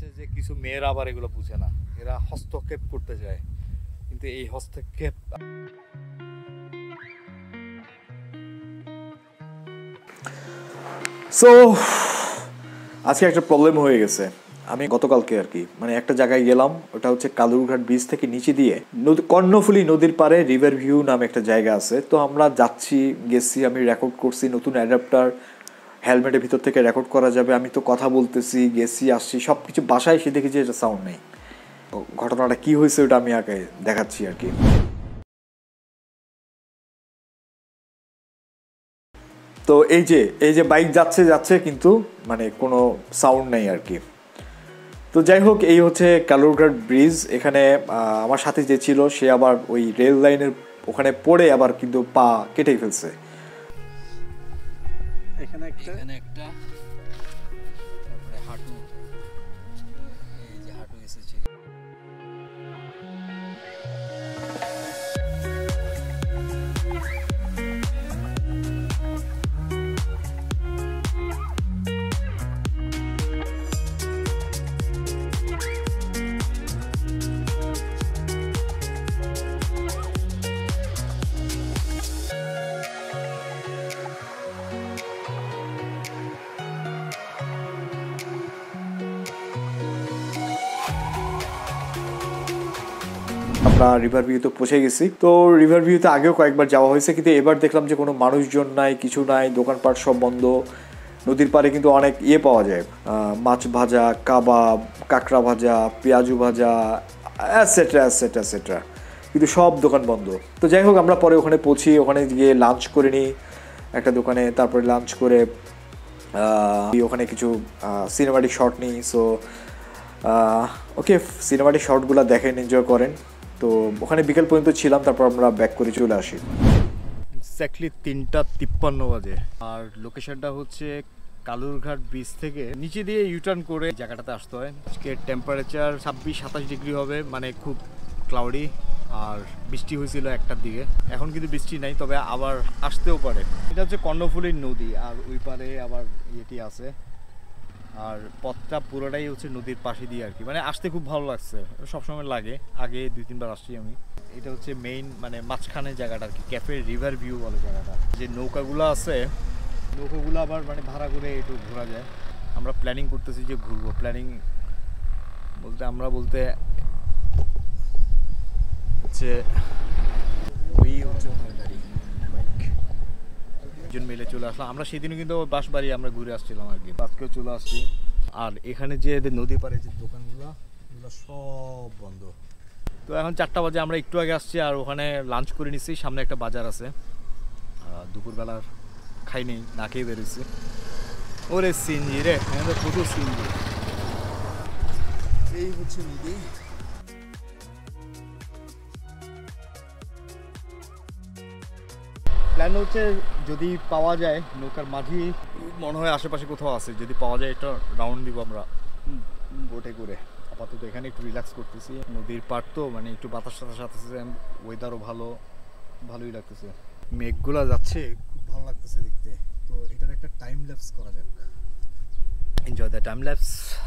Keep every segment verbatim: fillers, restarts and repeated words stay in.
যাচ্ছে যে কিছু মেয়েরা আবার এগুলো বুঝে না, এরা হস্তক্ষেপ করতে চায়, কিন্তু এই হস্তক্ষেপ সো আজকে একটা প্রবলেম হয়ে গেছে। আমি গতকালকে আর কি মানে একটা জায়গায় গেলাম, ওটা হচ্ছে কালুরঘাট ব্রিজ থেকে নিচে দিয়ে নদী কর্ণফুলী নদীর পাড়ে রিভার ভিউ নামে একটা জায়গা আছে। তো আমরা যাচ্ছি, গেছি, আমি রেকর্ড করছি, নতুন অ্যাডাপ্টার হেলমেটের ভিতর থেকে রেকর্ড করা যাবে। আমি তো কথা বলতেছি, গেছি, আসছি, সব কিছু। বাসায় এসে দেখি যে এটা সাউন্ড নেই। ঘটনাটা কি হয়েছে ওটা আমি আগে দেখাচ্ছি আর কি। তো এই যে এই যে বাইক যাচ্ছে যাচ্ছে কিন্তু মানে কোনো সাউন্ড নেই আর কি। তো যাই হোক, এই হচ্ছে কালুরঘাট ব্রিজ। এখানে আমার সাথে যে ছিল সে আবার ওই রেল লাইনের ওখানে পড়ে আবার কিন্তু পা কেটে ফেলছে। এখানে একটা এখানে একটা তারপরে হাঁটু, এই যে হাঁটু এসেছে। আমরা রিভার ভিউতে পৌঁছে গেছি। তো রিভার ভিউতে আগেও কয়েকবার যাওয়া হয়েছে, কিন্তু এবার দেখলাম যে কোনো মানুষজন নাই, কিছু নাই, দোকানপাট সব বন্ধ। নদীর পাড়ে কিন্তু অনেক ইয়ে পাওয়া যায়, মাছ ভাজা, কাবাব, কাঁকড়া ভাজা, পেঁয়াজু ভাজা, অ্যাটসেট্রা অ্যাটসেট্রা অ্যাটসেট্রা, কিন্তু সব দোকান বন্ধ। তো যাই হোক, আমরা পরে ওখানে পৌঁছি, ওখানে গিয়ে লাঞ্চ করে নিই একটা দোকানে। তারপরে লাঞ্চ করে ওখানে কিছু সিনেমাটিক শট নিই। সো ওকে, সিনেমাটিক শটগুলো দেখেন, এনজয় করেন। তো ওখানে বিকেল পর্যন্ত ছিলাম, তারপর আমরা ব্যাক করে চলে আসি। এক্স্যাক্টলি তিনটা তিপ্পান্ন বাজে। আর লোকেশনটা হচ্ছে কালুরঘাট ব্রিজ থেকে নিচে দিয়ে ইউটার্ন করে জায়গাটাতে আসতে হয়। আজকে টেম্পারেচার ছাব্বিশ সাতাশ ডিগ্রি হবে, মানে খুব ক্লাউডি, আর বৃষ্টি হয়েছিল একটার দিকে। এখন কিন্তু বৃষ্টি নাই, তবে আবার আসতেও পারে। এটা হচ্ছে কর্ণফুলীর নদী, আর ওই পারে আবার ইয়েটি আছে। আর পথটা পুরোটাই হচ্ছে নদীর পাশে দিয়ে আর কি, মানে আসতে খুব ভালো লাগছে, সবসময় লাগে। আগে দুই তিনবার আসছি আমি। এটা হচ্ছে মেইন মানে মাঝখানে জায়গাটা আর কি, ক্যাফে রিভার ভিউ বলে জায়গাটা। যে নৌকাগুলো আছে, নৌকাগুলো আবার মানে ভাড়া করে একটু ঘোরা যায়। আমরা প্ল্যানিং করতেছি যে ঘুরবো। প্ল্যানিং বলতে আমরা বলতে হচ্ছে ওই হচ্ছে গাড়ি বাইক দুজন মিলে চলে আসলাম আমরা। সেদিনও কিন্তু বাঁশবাড়ি আমরা ঘুরে আসছিলাম আর কি, আজকেও চলে আসছি। আর এখানে যে নদী পাড়ে যে দোকানগুলো, এগুলো সব বন্ধ। তো এখন চারটা বাজে, আমরা একটু আগে আসছি, আর ওখানে লাঞ্চ করে নিচ্ছি। সামনে একটা বাজার আছে, দুপুরবেলার খাই নেই, না খেয়ে বেরোচ্ছি। ওরে সিনজি রে, এখানে প্রচুর সিনজি। এই হচ্ছে নদী। প্ল্যান হচ্ছে যদি পাওয়া যায় নৌকার মাঝি, মনে হয় আশেপাশে কোথাও আছে, যদি পাওয়া যায় একটা রাউন্ড দিব আমরা বোটে করে। আপাতত এখানে একটু রিল্যাক্স করতেছি, নদীর পাড় তো, মানে একটু বাতাস টাতাস আসতেছে, ওয়েদারও ভালো, ভালোই লাগতেছে। মেঘগুলা যাচ্ছে, খুব ভালো লাগতেছে দেখতে। তো এটার একটা টাইম ল্যাপস করা যাক। Enjoy the time lapse.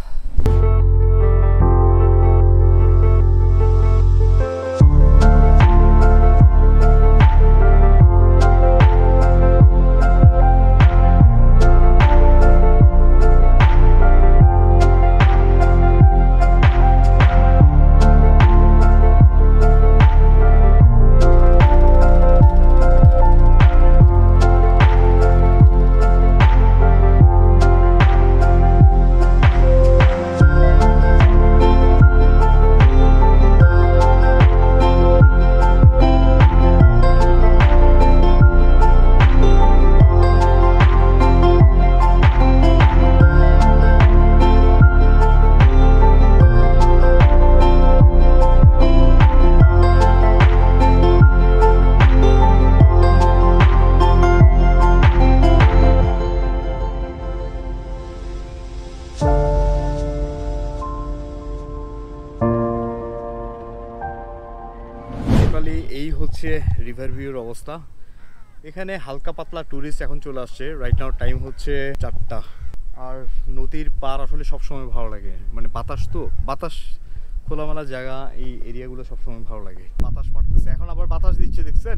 এই হচ্ছে রিভার ভিউর অবস্থা। এখানে হালকা পাতলা ট্যুরিস্ট এখন চলে আসছে। রাইট নাও টাইম হচ্ছে চারটা, আর নদীর পার আসলে সবসময় ভালো লাগে, মানে বাতাস তো বাতাস খোলামেলা জায়গা, এই এরিয়াগুলো সবসময় ভালো লাগে। বাতাস মারতেছে, এখন আবার বাতাস দিচ্ছে দেখছেন।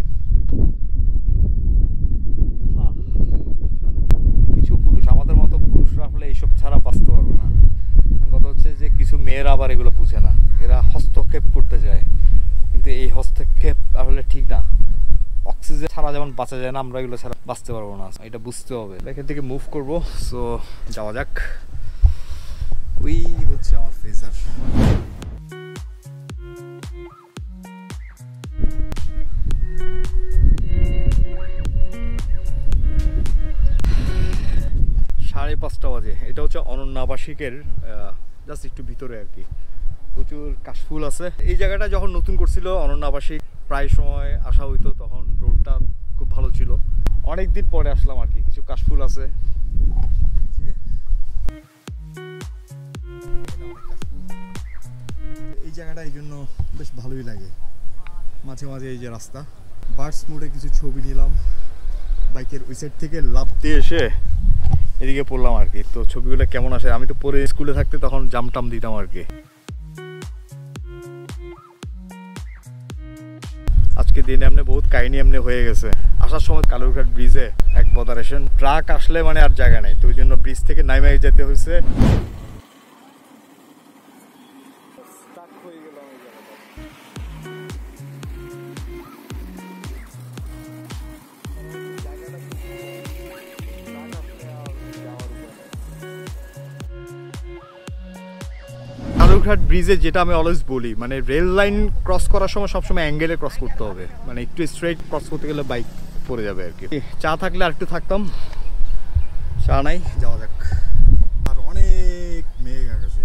কিছু পুরুষ, আমাদের মতো পুরুষরা আসলে এইসব ছাড়া বাঁচতে পারবে না। কথা হচ্ছে যে কিছু মেয়েরা আবার এগুলো বুঝে না, এরা হস্তক্ষেপ করতে যায়, কিন্তু এই হস্তক্ষেপ আসলে ঠিক না। অক্সিজেন ছাড়া যেমন বাঁচা যায় না, আমরা এগুলো ছাড়া বাঁচতে পারবো না, এটা বুঝতে হবে। এখান থেকে মুভ করবো, সো যাওয়া যাক। ওই হচ্ছে আমার ফ্রেজার। সাড়ে পাঁচটা বাজে। এটা হচ্ছে অনন্য আবাসিকের জাস্ট একটু ভিতরে আর কি। প্রচুর কাশফুল আছে। এই জায়গাটা যখন নতুন করছিল অনন্য আবাসিক, প্রায় সময় আসা হইতো, তখন রোডটা খুব ভালো ছিল। অনেক দিন পরে আসলাম আর কি। কিছু কাশফুল আছে, এই জায়গাটা এই জন্য বেশ ভালোই লাগে। মাঝে মাঝে এই যে রাস্তা, বার্ডস মোড়ে কিছু ছবি নিলাম। বাইকের ওই সাইড থেকে লাফ দিয়ে এসে এদিকে পড়লাম আর কি। তো ছবিগুলো কেমন আসে, আমি তো পরে স্কুলে থাকতে তখন জামটাম দিতাম আর কি। আজকে দিনে এমনি বহুত কাহিনী এমনি হয়ে গেছে। আসার সময় কালুরঘাট ব্রিজে এক বদারেশন ট্রাক আসলে মানে আর জায়গা নাই, তো ওই জন্য ব্রিজ থেকে নাইমে যেতে হয়েছে। কালুরঘাট ব্রিজে যেটা আমি অলওয়েজ বলি, মানে রেল লাইন ক্রস করার সময় সবসময় অ্যাঙ্গেলে ক্রস করতে হবে, মানে একটু স্ট্রেট ক্রস করতে গেলে বাইক পড়ে যাবে আর কি। চা থাকলে আর একটু থাকতাম, চা নাই, যাওয়া যাক। আর অনেক মেঘ আকাশে।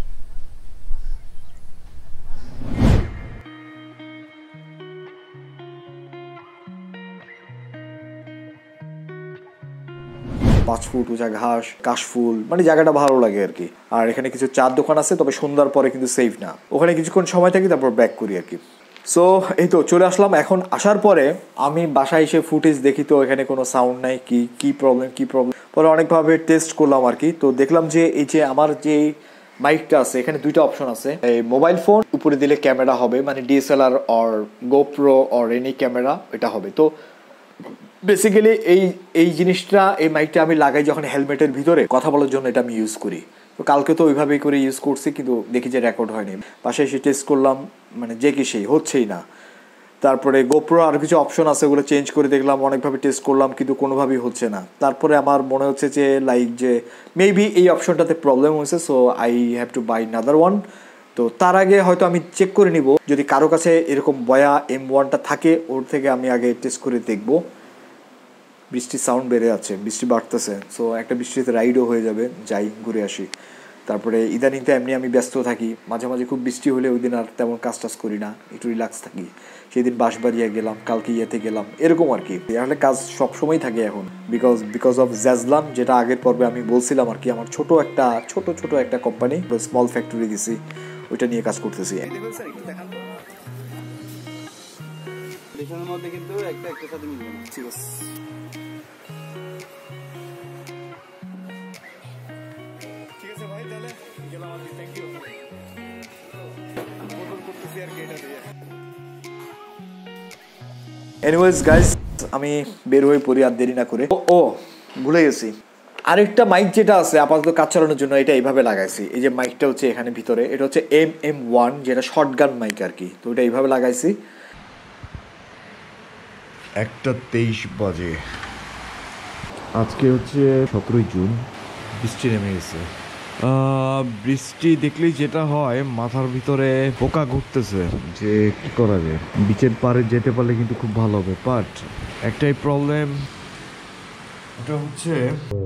পাঁচ ফুট উঁচা ঘাস, কাশফুল, মানে জায়গাটা ভালো লাগে আর কি। আর এখানে কিছু চার দোকান আছে, তবে সন্ধ্যার পরে কিন্তু সেফ না। ওখানে কিছুক্ষণ সময় থাকি, তারপর ব্যাক করি আর কি। সো এই তো চলে আসলাম। এখন আসার পরে আমি বাসায় এসে ফুটেজ দেখি, তো এখানে কোনো সাউন্ড নাই। কি কি প্রবলেম কি প্রবলেম পরে অনেকভাবে টেস্ট করলাম আর কি। তো দেখলাম যে এই যে আমার যে মাইকটা আছে, এখানে দুইটা অপশন আছে। এই মোবাইল ফোন উপরে দিলে ক্যামেরা হবে, মানে DSLR or GoPro or any camera এটা হবে। তো বেসিক্যালি এই এই জিনিসটা, এই মাইকটা আমি লাগাই যখন হেলমেটের ভিতরে কথা বলার জন্য, এটা আমি ইউজ করি। তো কালকে তো ওইভাবেই করে ইউজ করছি, কিন্তু দেখি যে রেকর্ড হয়নি। পাশে এসে টেস্ট করলাম, মানে যে কি সেই হচ্ছেই না। তারপরে গোপ্রো আর কিছু অপশন আছে, ওগুলো চেঞ্জ করে দেখলাম, অনেকভাবে টেস্ট করলাম, কিন্তু কোনোভাবেই হচ্ছে না। তারপরে আমার মনে হচ্ছে যে লাইক যে মেবি এই অপশনটাতে প্রবলেম হয়েছে, so I have to buy another one. তো তার আগে হয়তো আমি চেক করে নিব, যদি কারো কাছে এরকম বয়া এম ওয়ানটা থাকে, ওর থেকে আমি আগে টেস্ট করে দেখবো। বৃষ্টির সাউন্ড বেড়ে যাচ্ছে, বৃষ্টি বাড়তেছে, সো একটা বৃষ্টিতে রাইডও হয়ে যাবে, যাই ঘুরে আসি। তারপরে ইদানিংতে এমনি আমি ব্যস্ত থাকি, মাঝে মাঝে খুব বৃষ্টি হলে ওই দিন আর তেমন কাজ টাজ করি না, একটু রিল্যাক্স থাকি। সেই দিন বাঁশবাড়িয়া গেলাম, কালকে ইয়েতে গেলাম, এরকম আর কি। আসলে কাজ সবসময় থাকে এখন, বিকজ বিকজ অফ জ্যাজলান, যেটা আগের পর্বে আমি বলছিলাম আর কি। আমার ছোট একটা ছোট ছোট একটা কোম্পানি, স্মল ফ্যাক্টরি দিছি, ওইটা নিয়ে কাজ করতেছি। মধ্যে কিন্তু একটা একটা সাথে মিলবে না। ঠিক আছে, ঠিক আছে ভাই, তাহলে গেলাম আর কি। Thank you. বোতল করতেছি আর কি এটা দিয়ে। এনিওয়েজ গাইস, আমি বের হয়ে পড়ি আর দেরি না করে। ও ও ভুলে গেছি, আরেকটা মাইক যেটা আছে আপাতত কাজ চালানোর জন্য, এটা এইভাবে লাগাইছি। এই যে মাইকটা হচ্ছে এখানে ভিতরে, এটা হচ্ছে এম এম ওয়ান, যেটা শর্টগান মাইক আর কি। তো এটা এইভাবে লাগাইছি। একটা তেইশ বাজে, আজকে হচ্ছে সতেরোই জুন। বৃষ্টি নেমে গেছে। বৃষ্টি দেখলেই যেটা হয়, মাথার ভিতরে পোকা ঘুরতেছে যে কি করা যায়। বিচের পাড়ে যেতে পারলে কিন্তু খুব ভালো হবে, বাট একটাই প্রবলেম, এটা হচ্ছে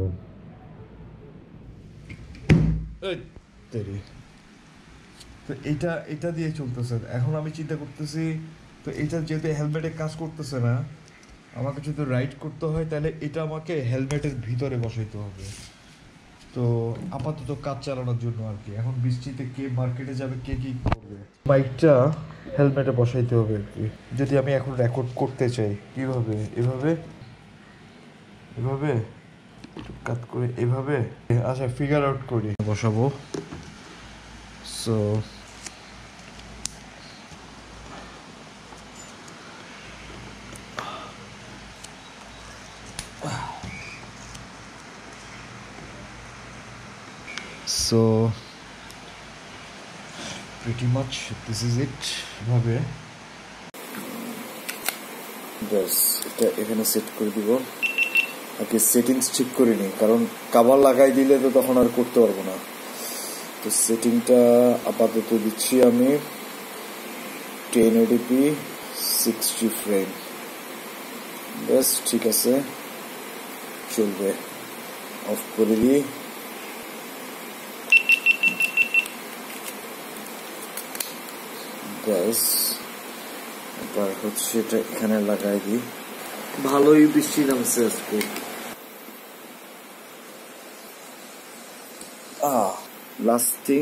তো এটা এটা দিয়ে চলতেছে। এখন আমি চিন্তা করতেছি, তো এটা যেহেতু হেলমেটে কাজ করতেছে না, আমাকে যদি রাইড করতে হয় তাহলে এটা আমাকে হেলমেটের ভিতরে বসাইতে হবে। তো আপাতত কাজ চালানোর জন্য আর কি। এখন বৃষ্টিতে কে মার্কেটে যাবে, কে কি করবে, বাইকটা হেলমেটে বসাইতে হবে আর কি। যদি আমি এখন রেকর্ড করতে চাই, কিভাবে? এভাবে এভাবে কাট করে এভাবে আচ্ছা ফিগার আউট করি বসাবো so so pretty much this is it ভাবে বাস এটা এখানে সেট করে দিব আগে সেটিংস ঠিক করে নিই কারণ কভার লাগাই দিলে তো তখন আর করতে পারবো না তো সেটিংটা আপাতত দিচ্ছি আমি ten eighty p sixty frame বাস ঠিক আছে চলবে অফ করে দিই বাস এবার হচ্ছে এটা এখানে লাগাই দিই ভালোই বৃষ্টি নামছে আজকে আহ লাস্টিং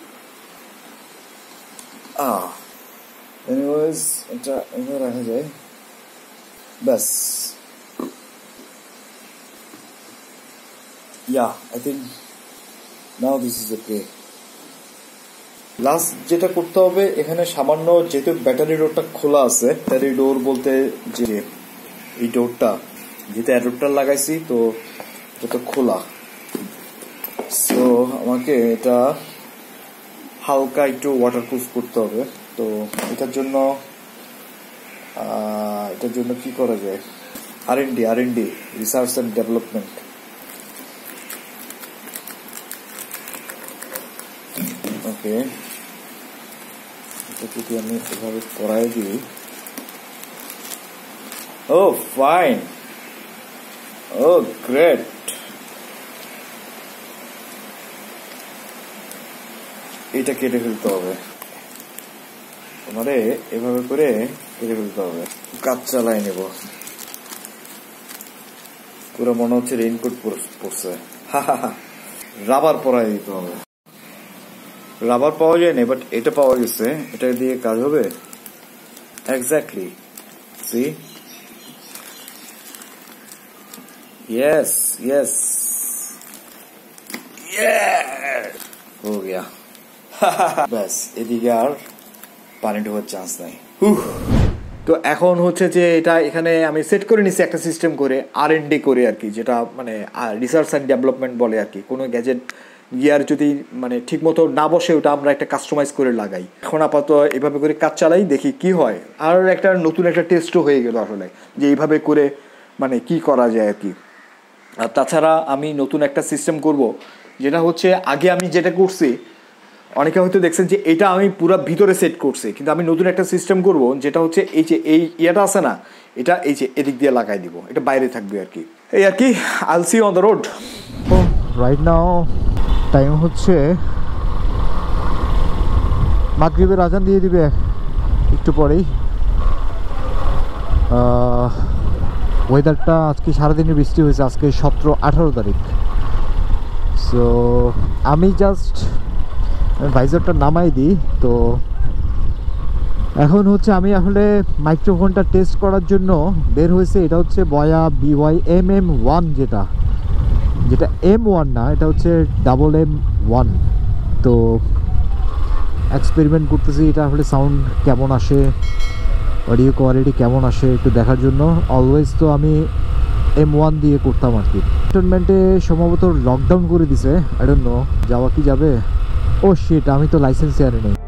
আহ এনিওয়েজ এটা এখানে রাখা যায় বাস yeah I think now this is okay last যেটা করতে হবে এখানে সামান্য যেহেতু ব্যাটারি ডোরটা খোলা আছে ব্যাটারি ডোর বলতে যে এই ডোরটা যেহেতু অ্যাডাপ্টার লাগাইছি তো এটা তো খোলা সো আমাকে এটা হালকা একটু ওয়াটারপ্রুফ করতে হবে তো এটার জন্য এটার জন্য কি করা যায় R and D R and D research and development okay এটা যদি আমি এভাবে পড়াই দিই Oh, fine. Oh, great. এটা কেটে ফেলতে হবে আমারে এভাবে করে কেটে ফেলতে হবে কাজ চালাই নেব পুরো মনে হচ্ছে রেইনকোট পরছে রাবার পরাই দিতে হবে রাবার পাওয়া যায় না বাট এটা পাওয়া গেছে এটা দিয়ে কাজ হবে exactly see Yes, yes. Yeah. हो गया. बस এদিকে আর পানি ঢোকার চান্স নাই তো এখন হচ্ছে যে এটা এখানে আমি সেট করে নিছি একটা সিস্টেম করে আর এন্ড ডি করে আর কি যেটা মানে রিসার্চ অ্যান্ড ডেভেলপমেন্ট বলে আর কি কোনো গ্যাজেট গিয়ার যদি মানে ঠিক মতো না বসে ওটা আমরা একটা কাস্টমাইজ করে লাগাই এখন আপাতত এভাবে করে কাজ চালাই দেখি কি হয় আর একটা নতুন একটা টেস্টও হয়ে গেল আসলে যে এইভাবে করে মানে কি করা যায় আর কি আর তাছাড়া আমি নতুন একটা সিস্টেম করব যেটা হচ্ছে আগে আমি যেটা করছি অনেকে হয়তো দেখছেন যে এটা আমি পুরো ভিতরে সেট করছি কিন্তু আমি নতুন একটা সিস্টেম করব যেটা হচ্ছে এই যে এই ইয়াটা আছে না এটা এই যে এদিক দিয়ে লাগাই দিব এটা বাইরে থাকবে আর কি এই আর কি I'll see on the road right now time হচ্ছে মাগরিবের আজান দিয়ে দিবে একটু পরেই ওয়েদারটা আজকে সারাদিনে বৃষ্টি হয়েছে আজকে সতেরো আঠারো তারিখ সো আমি জাস্ট ভাইজারটা নামাই দিই তো এখন হচ্ছে আমি আসলে মাইক্রোফোনটা টেস্ট করার জন্য বের হয়েছে এটা হচ্ছে বয়া বিওয়াই এম এম ওয়ান যেটা যেটা এম ওয়ান না এটা হচ্ছে ডাবল এম ওয়ান তো এক্সপেরিমেন্ট করতেছি এটা আসলে সাউন্ড কেমন আসে অডিও কোয়ালিটি কেমন আসে একটু দেখার জন্য অলওয়েজ তো আমি এম ওয়ান দিয়ে করতাম আর কি ক্যান্টনমেন্টে সম্ভবত লকডাউন করে দিছে আই ডোন্ট নো যাওয়া কি যাবে ও শিট আমি তো লাইসেন্সই আনি নাই